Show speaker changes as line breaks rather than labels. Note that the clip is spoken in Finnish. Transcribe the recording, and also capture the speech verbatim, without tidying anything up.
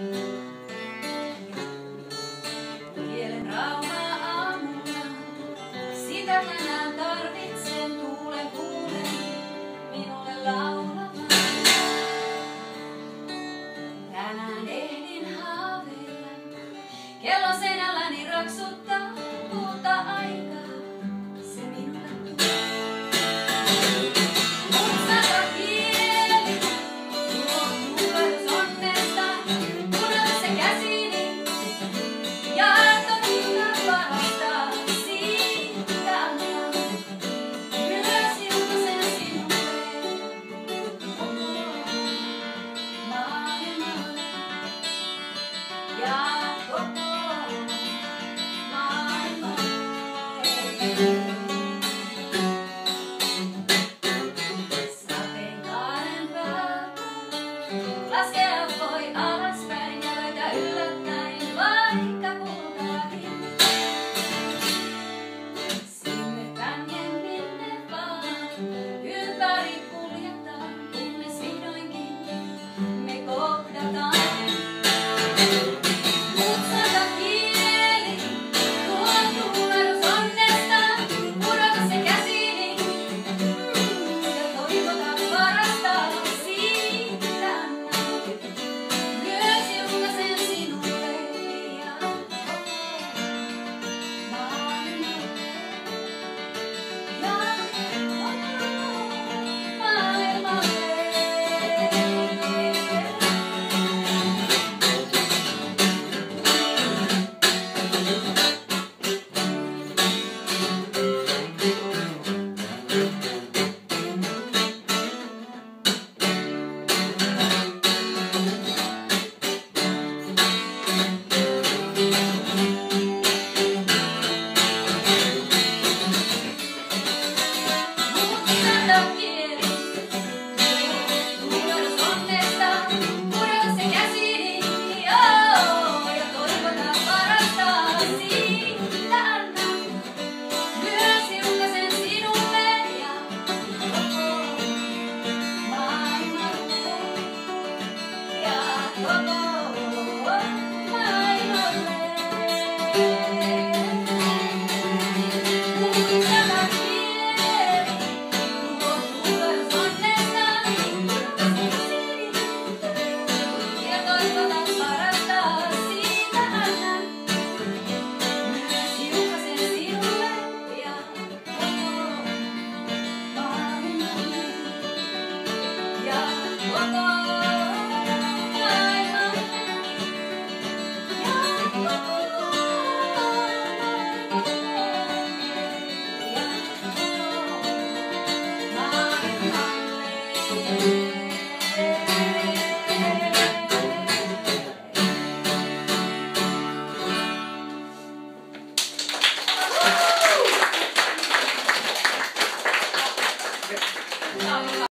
Kielen rauhaa aamulla, sitä tänään tarvitsen, tuulen kuulen minulle laulamaan. Tänään ehdin haaveilla, kello seinälläni raksuttaa uutta aikaa. Se minulle tuo. Mutsata kieli, tuo kuuletus onnesta, kuunnella se käsini ja totta parastaa siitä antaa. Myös ilmaisen sinulle koko maailman ja koko maailman. Sateenkaaren päältä laskea voi alaspäin.